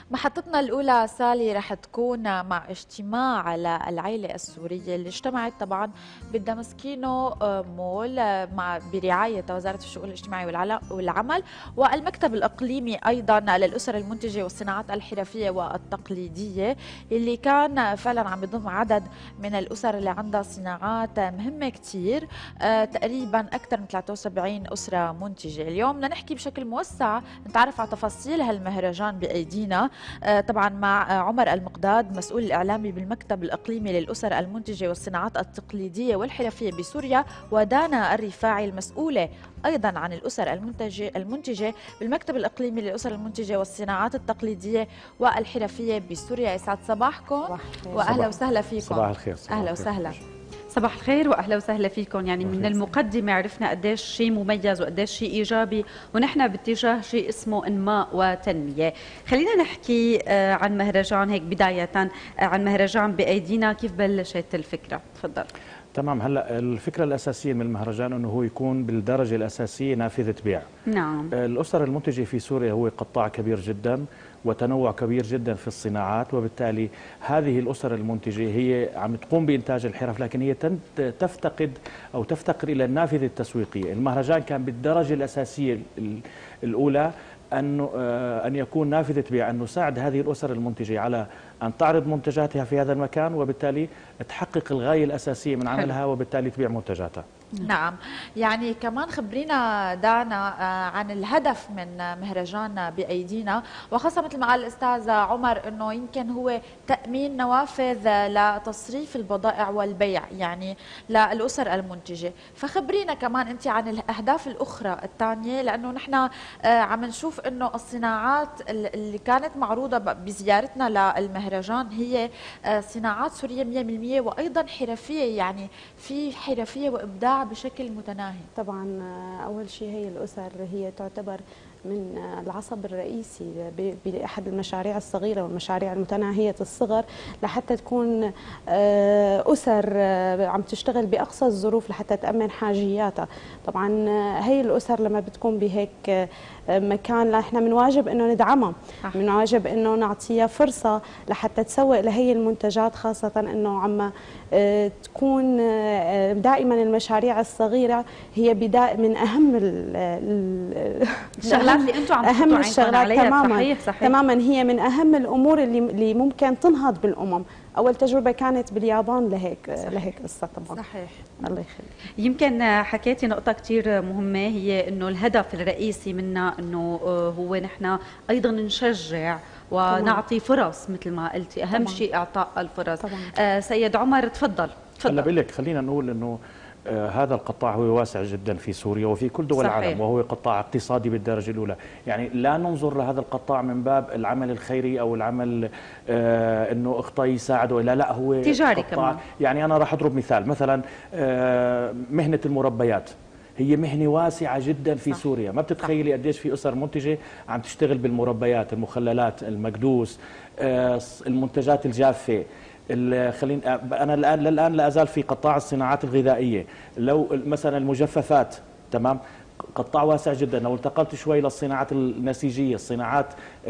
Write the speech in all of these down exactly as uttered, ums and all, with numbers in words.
محطتنا الأولى سالي رح تكون مع اجتماع للعائلة السورية اللي اجتمعت طبعا بالدمسكينو مول مع برعاية وزارة الشؤون الاجتماعية والعمل والمكتب الإقليمي أيضا للأسر المنتجة والصناعات الحرفية والتقليدية، اللي كان فعلا عم يضم عدد من الأسر اللي عندها صناعات مهمة كتير، تقريبا أكثر من ثلاثة وسبعين أسرة منتجة. اليوم بدنا نحكي بشكل موسع نتعرف على تفاصيل هالمهرجان بأيدينا، طبعا مع عمر المقداد مسؤول الإعلامي بالمكتب الإقليمي للأسر المنتجة والصناعات التقليدية والحرفية بسوريا، ودانا الرفاعي المسؤولة أيضا عن الأسر المنتجة المنتجة بالمكتب الإقليمي للأسر المنتجة والصناعات التقليدية والحرفية بسوريا. يسعد صباحكم وأهلا وسهلا فيكم. صباح الخير. صباح أهلا الخير. وسهلا. صباح الخير واهلا وسهلا فيكم. يعني من المقدمه عرفنا قديش شيء مميز وقديش شيء ايجابي، ونحن باتجاه شيء اسمه انماء وتنميه. خلينا نحكي عن مهرجان هيك بدايه، عن مهرجان بايدينا، كيف بلشت الفكره؟ تفضل. تمام. هلا الفكره الاساسيه من المهرجان انه هو يكون بالدرجه الاساسيه نافذه بيع. نعم. الاسر المنتجه في سوريا هو قطاع كبير جدا وتنوع كبير جدا في الصناعات، وبالتالي هذه الأسر المنتجة هي عم تقوم بإنتاج الحرف، لكن هي تفتقد أو تفتقر إلى النافذة التسويقية. المهرجان كان بالدرجة الأساسية الأولى أن أن يكون نافذة بيع، أن نساعد هذه الأسر المنتجة على أن تعرض منتجاتها في هذا المكان، وبالتالي تحقق الغاية الأساسية من عملها، وبالتالي تبيع منتجاتها. نعم، يعني كمان خبرينا دانا عن الهدف من مهرجان بأيدينا، وخاصة مثل ما قال الأستاذ عمر أنه يمكن هو تأمين نوافذ لتصريف البضائع والبيع يعني للأسر المنتجة. فخبرينا كمان أنت عن الأهداف الأخرى الثانية، لأنه نحن عم نشوف أنه الصناعات اللي كانت معروضة بزيارتنا للمهرجان هي صناعات سورية مئة بالمئة وأيضا حرفية، يعني في حرفية وإبداع بشكل متناهي. طبعا أول شيء هي الأسر هي تعتبر من العصب الرئيسي بأحد المشاريع الصغيرة والمشاريع المتناهية الصغر، لحتى تكون أسر عم تشتغل بأقصى الظروف لحتى تأمن حاجياتها. طبعا هي الأسر لما بتكون بهيك مكان، لا احنا من واجب انه ندعمها، من واجب انه نعطيها فرصة لحتى تسوق لهي المنتجات، خاصة انه عم تكون دائما المشاريع الصغيرة هي بداية من أهم الشغلات اللي انتم عم أهم الشغلات تماما. صحيح صحيح. تماما هي من أهم الأمور اللي اللي ممكن تنهض بالأمم. أول تجربة كانت باليابان لهيك صحيح. لهيك قصة طبعا. صحيح. الله يخليك. يمكن حكيتي نقطة كثير مهمة، هي إنه الهدف الرئيسي منا إنه هو نحن أيضا نشجع ونعطي فرص، مثل ما قلتي أهم طبعاً. شيء إعطاء الفرص. آه سيد عمر تفضل. تفضل. هلا بقول لك خلينا نقول إنه آه هذا القطاع هو واسع جدا في سوريا وفي كل دول صحيح. العالم، وهو قطاع اقتصادي بالدرجة الأولى. يعني لا ننظر لهذا القطاع من باب العمل الخيري أو العمل آه إنه اخطى يساعده، لا لا هو تجاري كمان. يعني أنا راح أضرب مثال، مثلا آه مهنة المربيات هي مهنة واسعة جدا في صح. سوريا. ما بتتخيلي قديش في أسر منتجة عم تشتغل بالمربيات، المخللات، المكدوس، آه المنتجات الجافة. خلينا انا الان للان لا ازال في قطاع الصناعات الغذائيه، لو مثلا المجففات، تمام، قطاع واسع جدا. لو انتقلت شوي للصناعات النسيجيه، الصناعات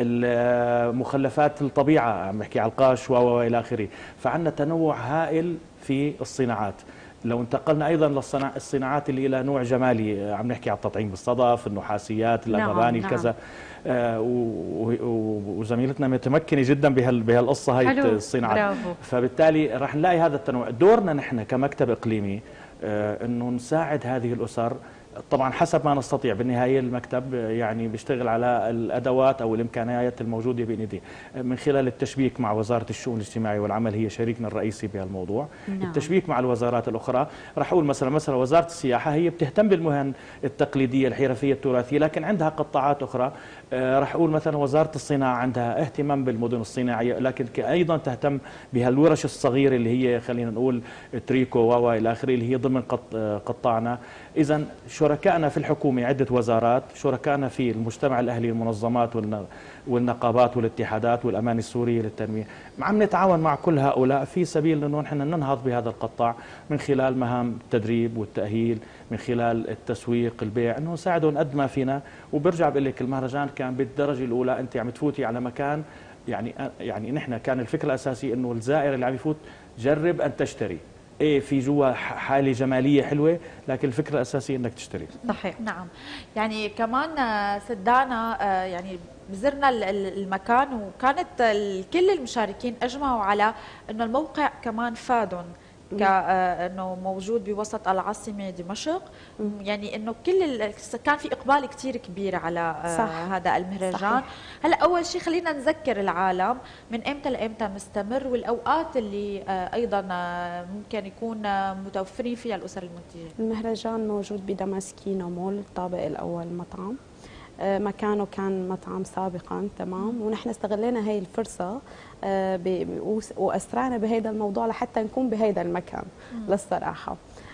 مخلفات الطبيعه، عم نحكي على القش والى اخره، فعندنا تنوع هائل في الصناعات. لو انتقلنا ايضا للصناعات اللي لها نوع جمالي، عم نحكي على التطعيم بالصدف، النحاسيات، المباني، نعم الكذا. آه وزميلتنا متمكنه جدا بهالقصه هاي الصناعات، فبالتالي راح نلاقي هذا التنوع. دورنا نحن كمكتب اقليمي آه انه نساعد هذه الاسر، طبعا حسب ما نستطيع. بالنهايه المكتب يعني بيشتغل على الادوات او الامكانيات الموجوده بين ايديه، من خلال التشبيك مع وزاره الشؤون الاجتماعيه والعمل، هي شريكنا الرئيسي بهالموضوع. نعم. التشبيك مع الوزارات الاخرى، راح اقول مثلا مثلا وزاره السياحه هي بتهتم بالمهن التقليديه الحرفيه التراثيه، لكن عندها قطاعات اخرى. آه راح اقول مثلا وزاره الصناعه عندها اهتمام بالمدن الصناعيه، لكن ايضا تهتم بهالورش الصغيره اللي هي خلينا نقول تريكو و الى اخره، اللي هي ضمن قطاعنا. اذا شركائنا في الحكومة عدة وزارات، شركائنا في المجتمع الأهلي، المنظمات والنقابات والاتحادات والأمانة السورية للتنمية، عم نتعاون مع كل هؤلاء في سبيل أنه نحن ننهض بهذا القطاع من خلال مهام التدريب والتأهيل، من خلال التسويق، البيع، أنه نساعدهم قد ما فينا. وبرجع بقول لك المهرجان كان بالدرجة الأولى، أنت عم تفوتي على مكان يعني يعني نحن كان الفكره الاساسيه انه الزائر اللي عم يفوت جرب ان تشتري. ايه في جوا حاله جماليه حلوه، لكن الفكره الاساسيه انك تشتري. صحيح. نعم. يعني كمان صدقنا يعني زرنا المكان، وكانت كل المشاركين اجمعوا على انه الموقع كمان فادهم، كانه موجود بوسط العاصمه دمشق. يعني انه كل كان في اقبال كثير كبير على صح. هذا المهرجان. صحيح. هلا اول شيء خلينا نذكر العالم من امتى لامتى مستمر، والاوقات اللي ايضا ممكن يكون متوفرين فيها الاسر المنتجه. المهرجان موجود بدمسكينو مول، الطابق الاول مطعم. مكانه كان مطعم سابقا، تمام، ونحن استغلينا هي الفرصه واسرعنا بهذا الموضوع لحتى نكون بهذا المكان. مم. للصراحه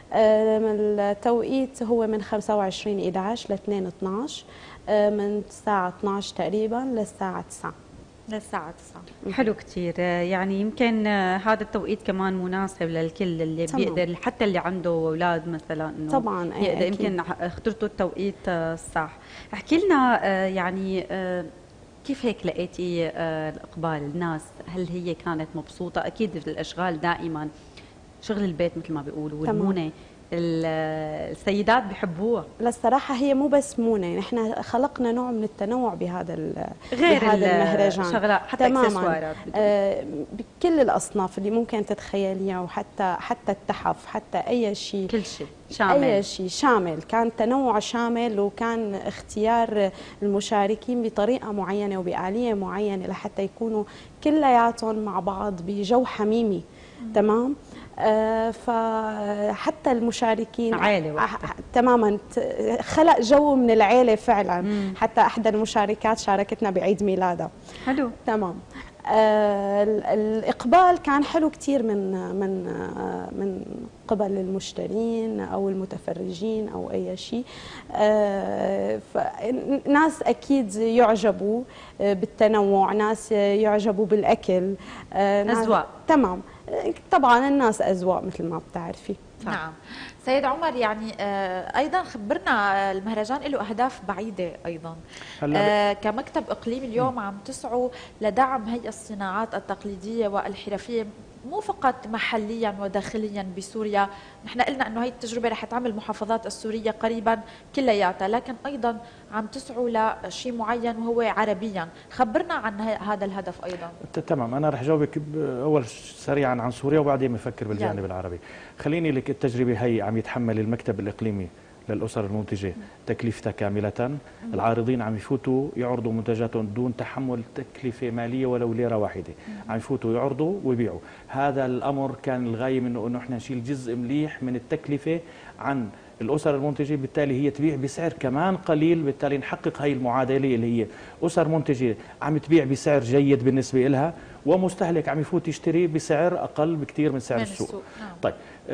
التوقيت هو من خمسة وعشرين إحدى عشر ل اثنين اثنعش، من الساعه اثنعش تقريبا للساعه تسعة. للساعة تسعة. حلو كثير. يعني يمكن هذا التوقيت كمان مناسب للكل اللي طبعاً. بيقدر، حتى اللي عنده اولاد مثلا انه طبعا يقدر، يمكن اخترتوا التوقيت الصح. احكي لنا يعني كيف هيك لقيتي الاقبال الناس؟ هل هي كانت مبسوطه؟ اكيد الاشغال دائما شغل البيت مثل ما بيقولوا والمونه السيدات بحبوها. للصراحه هي مو بس مونه، نحن خلقنا نوع من التنوع بهذا غير بهذا المهرجان، شغلات حتى اكسسوارات آه بكل الاصناف اللي ممكن تتخيليها، وحتى حتى التحف، حتى اي شيء، كل شيء شامل، اي شيء شامل. كان تنوع شامل، وكان اختيار المشاركين بطريقه معينه وبآلية معينه لحتى يكونوا كلياتهم مع بعض بجو حميمي. م. تمام. آه فحتى المشاركين عائلة آه تماما خلق جو من العيله فعلا. مم. حتى احدى المشاركات شاركتنا بعيد ميلادها. حلو. تمام. آه الاقبال كان حلو كثير من من آه من قبل المشترين او المتفرجين او اي شيء. آه ناس اكيد يعجبوا بالتنوع، ناس يعجبوا بالاكل، آه اذواق. تمام. طبعا الناس اذواق مثل ما بتعرفي. نعم. سيد عمر، يعني آه ايضا خبرنا، المهرجان له اهداف بعيده ايضا. آه كمكتب اقليمي اليوم م. عم تسعوا لدعم هي الصناعات التقليديه والحرفيه، مو فقط محليا وداخليا بسوريا. نحن قلنا انه هي التجربه رح تعمل المحافظات السوريه قريبا كلياتها، لكن ايضا عم تسعوا لشيء معين وهو عربيا. خبرنا عن هذا الهدف ايضا. تمام. انا رح جاوبك اول سريعا عن سوريا وبعدين بفكر بالجانب يعني. العربي. خليني لك، التجربه هي عم يتحمل المكتب الاقليمي للأسر المنتجة تكلفتها كاملة. العارضين عم يفوتوا يعرضوا منتجاتهم دون تحمل تكلفة مالية ولو ليرة واحدة. عم يفوتوا يعرضوا ويبيعوا. هذا الأمر كان الغاية منه أنه احنا نشيل جزء مليح من التكلفة عن الأسر المنتجة، بالتالي هي تبيع بسعر كمان قليل، بالتالي نحقق هاي المعادلة اللي هي أسر منتجة عم تبيع بسعر جيد بالنسبة لها، ومستهلك عم يفوت يشتري بسعر أقل بكثير من سعر من السوق. السوق. نعم. طيب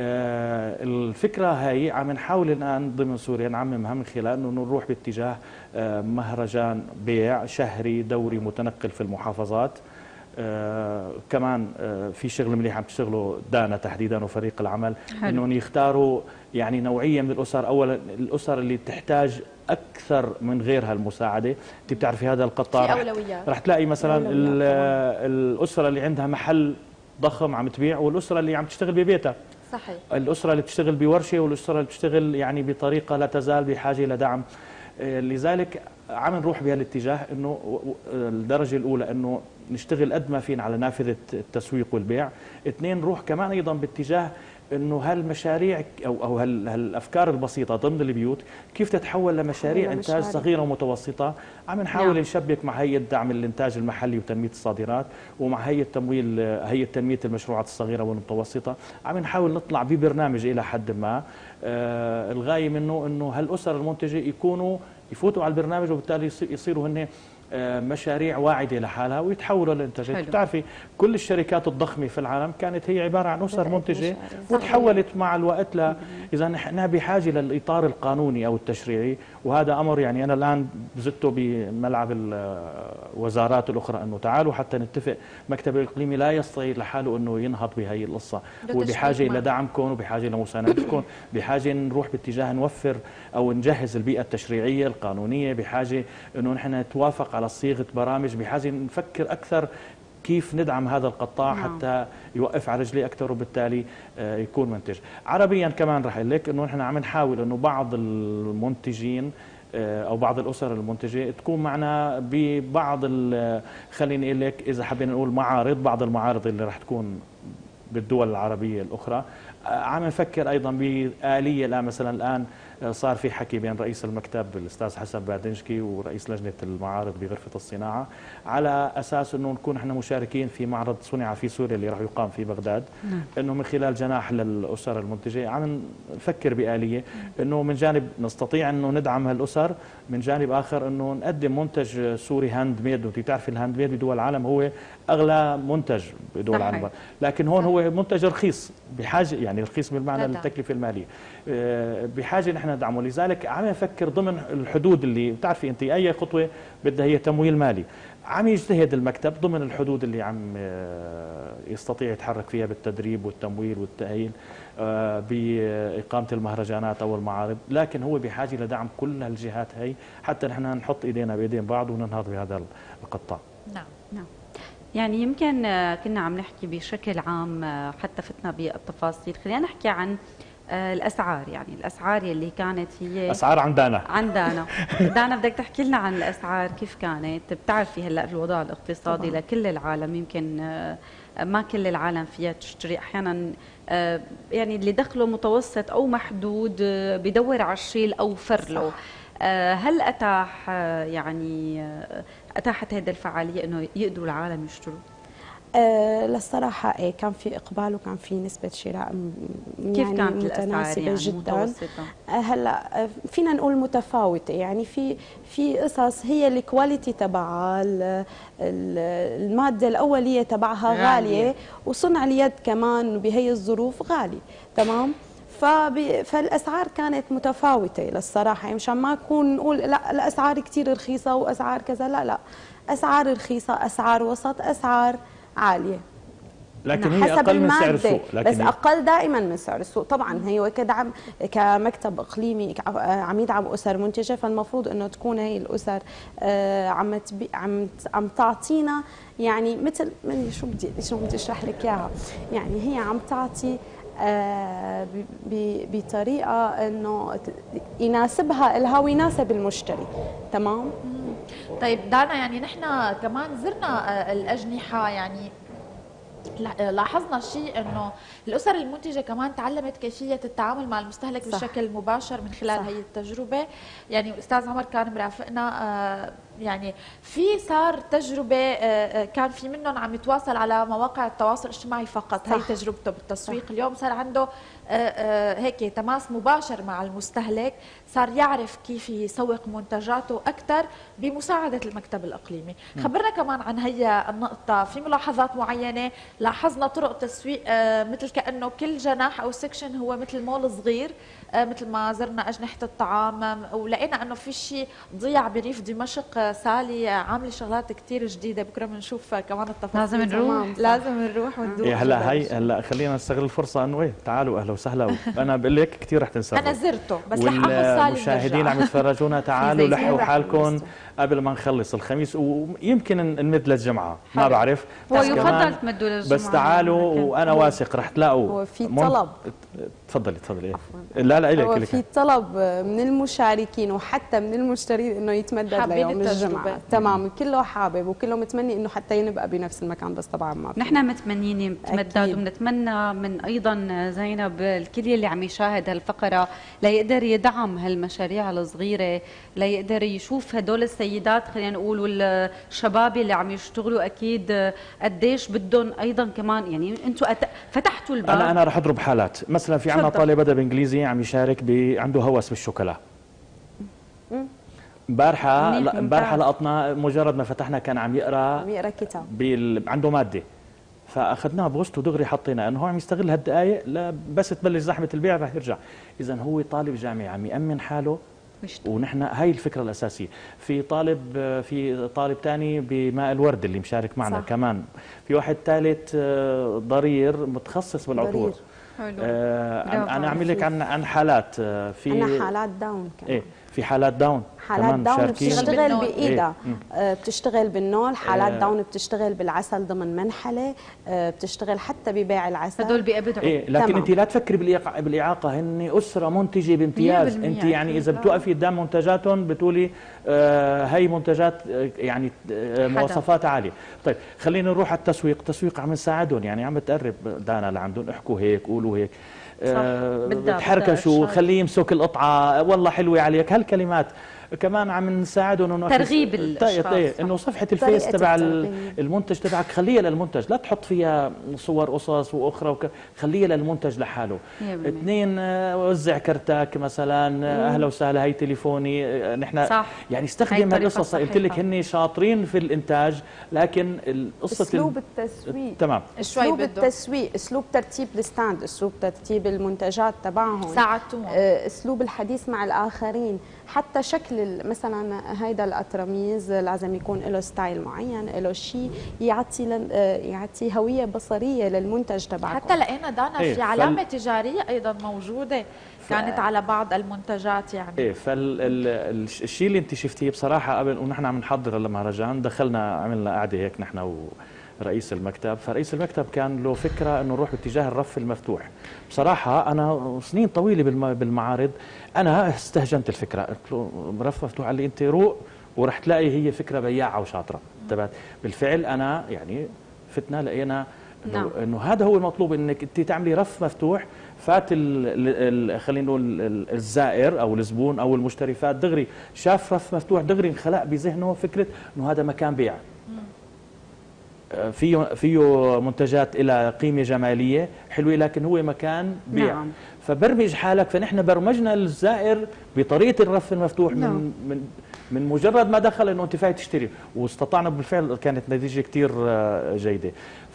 آه الفكرة هاي عم نحاول الآن ضمن سوريا نعممها من خلال أنه نروح باتجاه آه مهرجان بيع شهري دوري متنقل في المحافظات. آه كمان آه في شغل مليح عم تشتغلوا دانا تحديدا وفريق العمل، انهم يختاروا يعني نوعيه من الاسر. اولا الاسر اللي تحتاج اكثر من غيرها المساعده. انت بتعرفي هذا القطاع في اولويات، رح تلاقي مثلا الاسره اللي عندها محل ضخم عم تبيع، والاسره اللي عم تشتغل ببيتها. صحيح. الاسره اللي بتشتغل بورشه، والاسره اللي بتشتغل يعني بطريقه لا تزال بحاجه لدعم. لذلك عم نروح بهالاتجاه، انه الدرجه الاولى انه نشتغل قد ما فينا على نافذه التسويق والبيع. اثنين، نروح كمان ايضا باتجاه انه هالمشاريع او او هالافكار البسيطه ضمن البيوت كيف تتحول لمشاريع انتاج صغيره ومتوسطه. عم نحاول نعم. نشبك مع هيئه دعم الانتاج المحلي وتنميه الصادرات، ومع هيئه تمويل هيئه تنميه المشروعات الصغيره والمتوسطه. عم نحاول نطلع ببرنامج الى حد ما. آه الغايه منه انه هالاسر المنتجه يكونوا يفوتوا على البرنامج، وبالتالي يصيروا هن مشاريع واعده لحالها ويتحولوا لانتاجات. بتعرفي كل الشركات الضخمه في العالم كانت هي عباره عن اسر منتجه، وتحولت مع الوقت ل اذا نحن بحاجه للاطار القانوني او التشريعي. وهذا امر يعني انا الان زدته بملعب الوزارات الاخرى، انه تعالوا حتى نتفق. مكتب الاقليمي لا يستطيع لحاله انه ينهض بهي القصه، هو بحاجه الى دعمكم وبحاجه لمساندتكم، بحاجه نروح باتجاه نوفر او نجهز البيئه التشريعيه القانونيه، بحاجه انه نحن نتوافق على على صيغه برامج، بحاجه نفكر اكثر كيف ندعم هذا القطاع نعم. حتى يوقف على رجليه اكثر وبالتالي يكون منتج. عربيا كمان رح اقول لك انه نحن عم نحاول انه بعض المنتجين او بعض الاسر المنتجه تكون معنا ببعض، خليني اقول لك اذا حبينا نقول معارض، بعض المعارض اللي رح تكون بالدول العربيه الاخرى. عم نفكر ايضا بآليه. الان مثلا الان صار في حكي بين رئيس المكتب الاستاذ حسن بادنشكي ورئيس لجنه المعارض بغرفه الصناعه على اساس انه نكون احنا مشاركين في معرض صنع في سوريا اللي راح يقام في بغداد. نعم. انه من خلال جناح للاسر المنتجه عم نفكر بآليه انه من جانب نستطيع انه ندعم هالاسر، من جانب اخر انه نقدم منتج سوري هاند ميد. وانت بتعرفي الهاند ميد بدول العالم هو اغلى منتج بدول العالم، لكن هون هو منتج رخيص بحاجه، يعني رخيص بالمعنى التكلفه الماليه، بحاجه نحن ندعمه. لذلك عم نفكر ضمن الحدود اللي بتعرفي انت اي خطوه بدها هي تمويل مالي، عم يجتهد المكتب ضمن الحدود اللي عم يستطيع يتحرك فيها بالتدريب والتمويل والتأهيل بإقامة المهرجانات أو المعارض، لكن هو بحاجة لدعم كل هالجهات هي حتى نحن نحط إيدينا بإيدين بعض وننهض بهذا القطاع. نعم نعم. يعني يمكن كنا عم نحكي بشكل عام حتى فتنا بالتفاصيل، خلينا نحكي عن الاسعار. يعني الاسعار يلي كانت هي اسعار عن دانا عن دانا دانا بدك تحكي لنا عن الاسعار كيف كانت؟ بتعرفي هلا الوضع الاقتصادي طبعا لكل العالم، يمكن ما كل العالم فيها تشتري، احيانا يعني اللي دخله متوسط او محدود بدور على الشيء الاوفر له. هل اتاح يعني اتاحت هذه الفعاليه انه يقدروا العالم يشتروا؟ أه للصراحة إيه كان في إقبال وكان في نسبة شراء يعني كيف كانت متناسبة يعني جدا. متوسطة؟ هلا فينا نقول متفاوتة، يعني في في قصص هي الكواليتي تبعها، المادة الأولية تبعها غالية, غالية وصنع اليد كمان بهي الظروف غالي، تمام؟ فالاسعار كانت متفاوته للصراحه، يعني مشان ما نكون نقول لا الاسعار كثير رخيصه واسعار كذا، لا لا، اسعار رخيصه، اسعار وسط، اسعار عاليه، لكن هي اقل من سعر السوق، لكن بس اقل دائما من سعر السوق. طبعا هي كدعم كمكتب اقليمي عم يدعم اسر منتجه، فالمفروض انه تكون هي الاسر عم عم عم تعطينا يعني مثل شو بدي شو بدي اشرح لك اياها، يعني هي عم تعطي آه بطريقه انه يناسبها الها ويناسب المشتري، تمام؟ طيب دانا، يعني نحن كمان زرنا الاجنحه، يعني لاحظنا شيء انه الاسر المنتجه كمان تعلمت كيفيه التعامل مع المستهلك صح. بشكل مباشر من خلال صح. هي التجربه. يعني الاستاذ عمر كان مرافقنا، آه يعني في صار تجربه، آه كان في منهم عم يتواصل على مواقع التواصل الاجتماعي فقط، صح. هي تجربته بالتسويق صح. اليوم صار عنده آه آه هيك تماس مباشر مع المستهلك، صار يعرف كيف يسوق منتجاته اكثر بمساعده المكتب الاقليمي. م. خبرنا كمان عن هي النقطه، في ملاحظات معينه لاحظنا طرق تسويق، آه مثل كانه كل جناح او سكشن هو مثل مول صغير، آه مثل ما زرنا اجنحه الطعام، ولقينا انه في شيء ضيع بريف دمشق. سالي عامله شغلات كثير جديده، بكره بنشوف كمان التفاصيل. لازم نروح لازم نروح وندوق. إيه هلا هي هلا خلينا نستغل الفرصه انه ايه تعالوا اهلا وسهلا. انا بقول لك كثير رح تنسروا. انا زرته بس رح اخذ سالي. المشاهدين عم يتفرجونا تعالوا لحقوا حالكم قبل ما نخلص الخميس، ويمكن نمد للجمعه ما بعرف، هو يفضل تمدوا للجمعه بس تعالوا وانا واثق رح تلاقوا. هو في طلب. تفضلي تفضلي. لا لا هو في طلب من المشاركين وحتى من المشترين انه يتمدد ليوم الجمعه، تمام، كله حابب وكله متمني انه حتى ينبقى بنفس المكان، بس طبعا ما نحن متمنيين يتمدد، وبنتمنى من ايضا زينب الكل اللي عم يشاهد هالفقره ليقدر يدعم هالمشاريع الصغيره، ليقدر يشوف هدول السيدات خلينا نقول والشباب اللي عم يشتغلوا اكيد قديش بدهم ايضا كمان. يعني انتم فتحتوا الباب. انا انا رح اضرب حالات، مثلا في عندنا طالب ادب انجليزي عم يشارك ب... عنده هوس بالشوكولا. امبارحه امبارحه لقطنا مجرد ما فتحنا كان عم يقرا عم يقرا كتاب بال... عنده ماده، فاخذناه بوسط ودغري حطيناه انه هو عم يستغل هالدقائق لا بس تبلش زحمه البيع رح يرجع. اذا هو طالب جامعي عم يامن حاله، ونحن هاي الفكره الاساسيه. في طالب في طالب ثاني بماء الورد اللي مشارك معنا صح. كمان في واحد ثالث ضرير متخصص بالعطور. ضرير. آه انا اعمل لك عن عن حالات، في عن حالات داون كمان. ايه في حالات داون حالات كمان داون مشاركين. بتشتغل بالنول. بايدها، إيه. آه، بتشتغل بالنول. حالات آه. داون بتشتغل بالعسل ضمن منحله، آه، بتشتغل حتى ببيع العسل. هدول بيبدعوا. إيه، لكن تمام. انت لا تفكري بالإيقاع- بالاعاقه، هن اسره منتجه بامتياز. مية بالمية انت يعني أكيد. اذا بتوقفي قدام منتجاتهم بتقولي آه هي منتجات آه يعني آه مواصفات عاليه. طيب خلينا نروح على التسويق. التسويق عم نساعدهم، يعني عم بتقرب دانا لعندهم، احكوا هيك قولوا هيك، آه بدها- تحركشوا، بدها خليه يمسك القطعه، والله حلوه عليك، هالكلمات كمان عم نساعدهم انه ترغيب طيب، الأشخاص. طيب، انه صفحه الفيس طريقة تبع الترغيب. المنتج تبعك خليها للمنتج، لا تحط فيها صور قصص واخرى وك... خليها للمنتج لحاله. مية بالمية. اثنين، آه، وزع كرتك مثلا، آه، اهلا وسهلا هي تليفوني، آه، نحن صح. يعني هي استخدم الطريقة هالقصص. قلت لك الصحيحة. هن شاطرين في الانتاج، لكن القصه اسلوب التسويق، تمام. شوي اسلوب بده التسويق، اسلوب ترتيب الستاند، اسلوب ترتيب المنتجات تبعهم، ساعدتوهم. آه، اسلوب الحديث مع الاخرين، حتى شكل ال- مثلا هيدا الاترميز لازم يكون له ستايل معين، له شيء يعطي لن- آه، يعطي هويه بصريه للمنتج تبعكم. حتى لقينا دانا إيه، في فال- علامه تجاريه ايضا موجوده كانت على بعض المنتجات يعني. ايه، فالشيء اللي انت شفتيه بصراحه قبل ونحن عم نحضر المهرجان، دخلنا عملنا قعده هيك نحن ورئيس المكتب، فرئيس المكتب كان له فكره انه نروح باتجاه الرف المفتوح. بصراحه انا سنين طويله بالم- بالمعارض انا استهجنت الفكره، قلت له رف مفتوح، قال لي انت روق ورح تلاقي هي فكره بياعه وشاطره. تبعت بالفعل انا يعني فتنا لقينا انه نعم. انه هذا هو المطلوب، انك انت تعملي رف مفتوح. فات ال ال خلينا نقول ال- الزائر او الزبون او المشتري، فات دغري شاف رف مفتوح، دغري انخلق بذهنه فكره انه هذا مكان بيع. فيه فيه منتجات إلى قيمة جمالية حلوة، لكن هو مكان بيع. نعم. فبرمج حالك، فنحن برمجنا الزائر بطريقة الرف المفتوح نعم. من من من مجرد ما دخل انه انت فايت تشتري، واستطعنا بالفعل، كانت نتيجة كثير جيدة.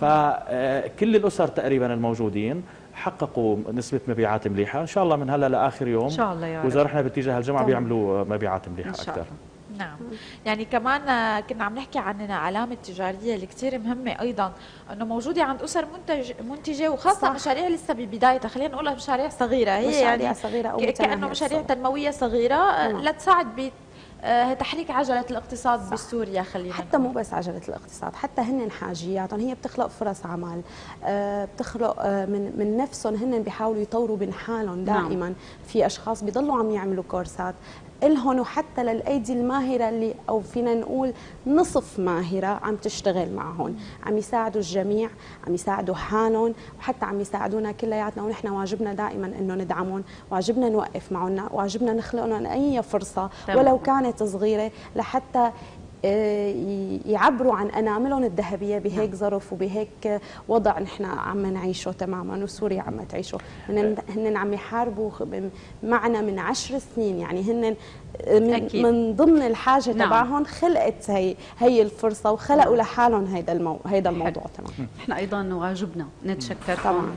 فكل الأسر تقريبا الموجودين حققوا نسبة مبيعات مليحة، ان شاء الله من هلا لاخر يوم ان شاء الله يا رب. واذا رحنا باتجاه الجمعة طبعاً. بيعملوا مبيعات مليحة ان شاء اكثر. الله. نعم، يعني كمان آه، كنا عم نحكي عن علامة تجارية اللي كثير مهمة أيضا أنه موجودة عند أسر منتج منتجة، وخاصة صح. مشاريع لسه ببدايتها، خلينا نقولها مشاريع صغيرة، هي مشاريع يعني صغيرة أو ك- كأنه متناهية مشاريع الصغر. تنموية صغيرة آه، تمام. لتساعد ب آه، تحريك عجلة الاقتصاد صح. بسوريا. خلينا حتى نقول. مو بس عجلة الاقتصاد، حتى هن حاجياتهم، هي بتخلق فرص عمل، آه، بتخلق آه، من من نفسهم، هن بيحاولوا يطوروا من حالهم دائما. في اشخاص بيضلوا عم يعملوا كورسات إلهم، وحتى للايدي الماهره اللي او فينا نقول نصف ماهره عم تشتغل معهم، عم يساعدوا الجميع، عم يساعدوا حالهم، وحتى عم يساعدونا كلياتنا. ونحن واجبنا دائما انه ندعمهم، واجبنا نوقف معهم، واجبنا نخلق لهم اي فرصه تمام. ولو كانت صغيره لحتى آه، يعبروا عن اناملهم الذهبيه بهيك ظرف وبهيك وضع نحن عم نعيشه تماما، وسوريا عم تعيشه. هن هن عم يحاربوا معنا من عشر سنين، يعني هن من, أكيد. من ضمن الحاجه نعم. تبعهم خلقت هي هي الفرصه، وخلقوا لحالهم هيدا المو هيدا الموضوع. تمام. نحن ايضا واجبنا نتشكركم. طبعا.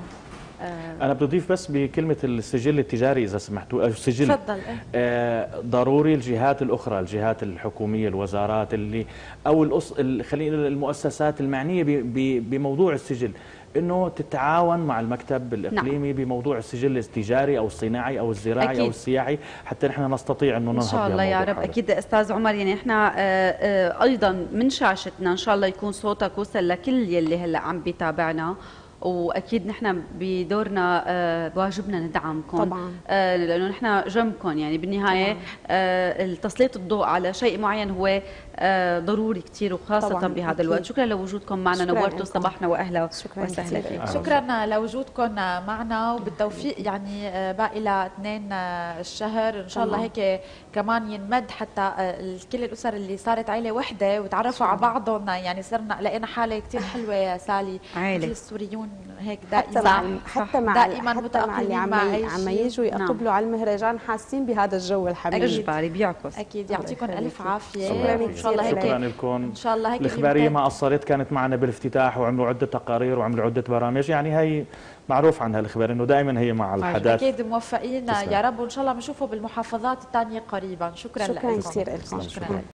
آه، أنا بدي أضيف بس بكلمة السجل التجاري إذا سمحتوا، أو السجل. تفضل. إيه. آه، ضروري الجهات الأخرى، الجهات الحكومية، الوزارات اللي أو الأص... ال- خلينا نقول المؤسسات المعنية ب... ب... بموضوع السجل، إنه تتعاون مع المكتب الإقليمي بموضوع السجل التجاري أو الصناعي أو الزراعي أكيد. أو السياحي، حتى نحن نستطيع إنه ان ننهض شاء الله يا بهالموضوع رب. هذا. اكيد استاذ عمر، يعني احنا آه، آه، ايضا من شاشتنا ان شاء الله يكون صوتك وصل لكل يلي هلا عم بيتابعنا، واكيد نحن بدورنا آه، بواجبنا ندعمكم طبعاً. آه، لانه نحن جنبكم. يعني بالنهايه آه، تسليط الضوء على شيء معين هو آه، ضروري كثير، وخاصه طبعاً، بهذا أكيد. الوقت. شكرا لوجودكم معنا، شكراً نورتوا لكم. صباحنا واهلا شكراً وسهلا كثير. فيكم. أهلاً. شكرا لوجودكم معنا وبالتوفيق، يعني آه، باقي ل اثنين الشهر ان شاء الله تمام. هيك كمان ينمد حتى آه، كل الاسر اللي صارت عائله وحده وتعرفوا على بعضهم، يعني صرنا لقينا حاله كثير حلوه يا سالي. عائلة. مثل السوريون هيك حتى دائما مع حتى مع دائما حتى مع متأقلمين اللي عم مع ي- أي عم شيء. يجوا يقبلوا على المهرجان حاسين بهذا الجو الحميد. اجباري بيعكس. اكيد يعطيكم الله الف يخليك. عافيه، شكراً وان شاء الله كثير هيك شكرا لكم. ان شاء الله هيك الإخبارية يمتد. ما قصرت، كانت معنا بالافتتاح وعملوا عدة تقارير وعملوا عدة برامج، يعني هي معروف عنها الإخبار إنه دائما هي مع الحدث. اكيد موفقين تسلم. يا رب، وان شاء الله بنشوفه بالمحافظات الثانيه قريبا. شكرا شكرا لكم. كثير لكم. شكرا.